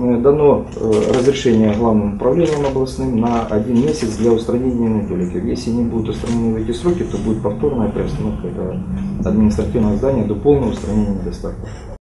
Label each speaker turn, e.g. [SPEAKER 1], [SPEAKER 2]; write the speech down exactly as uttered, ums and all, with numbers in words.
[SPEAKER 1] дано разрешение главным управлением областным на один месяц для устранения недоликов. Если не будут устранены в эти сроки, то будет повторная приостановка этого административного здания до полного устранения недостатков.